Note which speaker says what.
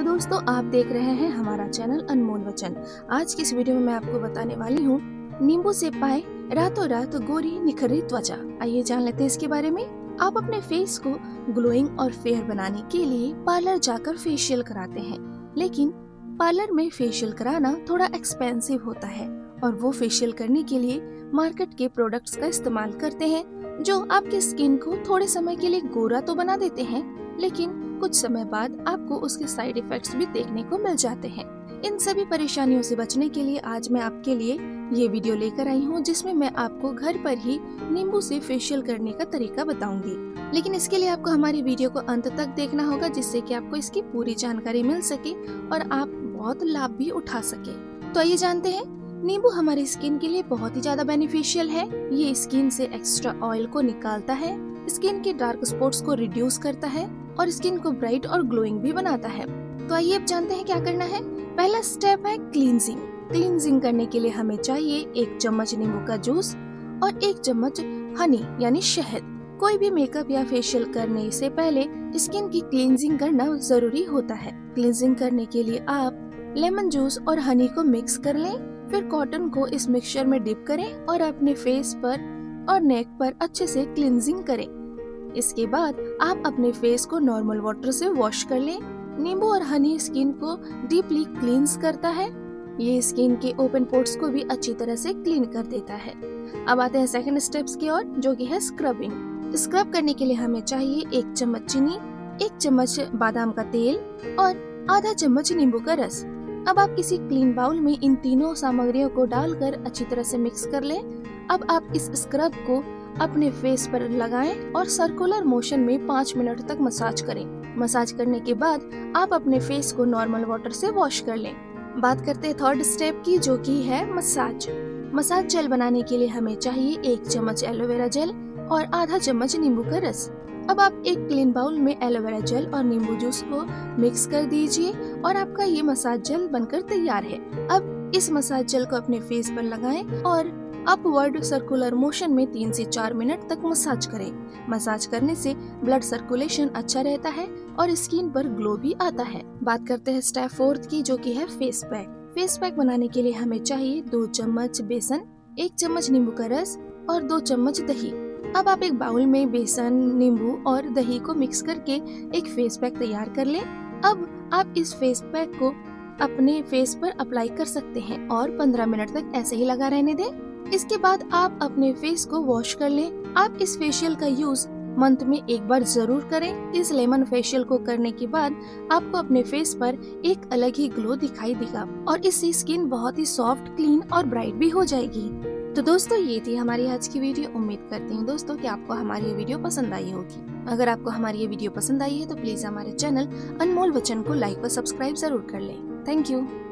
Speaker 1: दोस्तों, आप देख रहे हैं हमारा चैनल अनमोल वचन। आज की इस वीडियो में मैं आपको बताने वाली हूँ नींबू से पाए रातों रात गोरी निखरी त्वचा। आइए जान लेते हैं इसके बारे में। आप अपने फेस को ग्लोइंग और फेयर बनाने के लिए पार्लर जाकर फेशियल कराते हैं, लेकिन पार्लर में फेशियल कराना थोड़ा एक्सपेंसिव होता है और वो फेशियल करने के लिए मार्केट के प्रोडक्ट्स का इस्तेमाल करते हैं जो आपकी स्किन को थोड़े समय के लिए गोरा तो बना देते हैं, लेकिन कुछ समय बाद आपको उसके साइड इफेक्ट्स भी देखने को मिल जाते हैं। इन सभी परेशानियों से बचने के लिए आज मैं आपके लिए ये वीडियो लेकर आई हूँ, जिसमें मैं आपको घर पर ही नींबू से फेशियल करने का तरीका बताऊंगी। लेकिन इसके लिए आपको हमारी वीडियो को अंत तक देखना होगा, जिससे कि आपको इसकी पूरी जानकारी मिल सके और आप बहुत लाभ भी उठा सके। तो आइए जानते हैं। नींबू हमारी स्किन के लिए बहुत ही ज्यादा बेनिफिशियल है। ये स्किन से एक्स्ट्रा ऑयल को निकालता है, स्किन के डार्क स्पॉट्स को रिड्यूस करता है और स्किन को ब्राइट और ग्लोइंग भी बनाता है। तो आइए अब जानते हैं क्या करना है। पहला स्टेप है क्लींजिंग। क्लींजिंग करने के लिए हमें चाहिए 1 चम्मच नींबू का जूस और 1 चम्मच हनी यानी शहद। कोई भी मेकअप या फेशियल करने से पहले स्किन की क्लींजिंग करना जरूरी होता है। क्लींजिंग करने के लिए आप लेमन जूस और हनी को मिक्स कर लें, फिर कॉटन को इस मिक्सचर में डिप करें और अपने फेस पर और नेक पर अच्छे से क्लींजिंग करें। इसके बाद आप अपने फेस को नॉर्मल वाटर से वॉश कर लें। नींबू और हनी स्किन को डीपली क्लींस करता है। ये स्किन के ओपन पोर्स को भी अच्छी तरह से क्लीन कर देता है। अब आते हैं सेकंड स्टेप्स की ओर, जो कि है स्क्रबिंग। स्क्रब करने के लिए हमें चाहिए 1 चम्मच चीनी, 1 चम्मच बादाम का तेल और आधा चम्मच नींबू का रस। अब आप किसी क्लीन बाउल में इन तीनों सामग्रियों को डालकर अच्छी तरह से मिक्स कर लें। अब आप इस स्क्रब को अपने फेस पर लगाएं और सर्कुलर मोशन में 5 मिनट तक मसाज करें। मसाज करने के बाद आप अपने फेस को नॉर्मल वाटर से वॉश कर लें। बात करते हैं थर्ड स्टेप की, जो कि है मसाज। मसाज जेल बनाने के लिए हमें चाहिए 1 चम्मच एलोवेरा जेल और आधा चम्मच नींबू का रस। अब आप एक क्लीन बाउल में एलोवेरा जेल और नींबू जूस को मिक्स कर दीजिए और आपका ये मसाज जेल बनकर तैयार है। अब इस मसाज जेल को अपने फेस पर लगाएं और अपवर्ड सर्कुलर मोशन में 3 से 4 मिनट तक मसाज करें। मसाज करने से ब्लड सर्कुलेशन अच्छा रहता है और स्किन पर ग्लो भी आता है। बात करते हैं स्टेप 4 की, जो कि है फेस पैक। फेस पैक बनाने के लिए हमें चाहिए 2 चम्मच बेसन, 1 चम्मच नींबू का रस और 2 चम्मच दही। अब आप एक बाउल में बेसन, नींबू और दही को मिक्स करके एक फेस पैक तैयार कर लें। अब आप इस फेस पैक को अपने फेस पर अप्लाई कर सकते हैं और 15 मिनट तक ऐसे ही लगा रहने दें। इसके बाद आप अपने फेस को वॉश कर लें। आप इस फेशियल का यूज मंथ में 1 बार जरूर करें। इस लेमन फेशियल को करने के बाद आपको अपने फेस पर एक अलग ही ग्लो दिखाई देगा और इससे स्किन बहुत ही सॉफ्ट, क्लीन और ब्राइट भी हो जाएगी। तो दोस्तों, ये थी हमारी आज की वीडियो। उम्मीद करती हूँ दोस्तों कि आपको हमारी ये वीडियो पसंद आई होगी। अगर आपको हमारी ये वीडियो पसंद आई है तो प्लीज हमारे चैनल अनमोल वचन को लाइक व सब्सक्राइब जरूर कर लें। Thank you.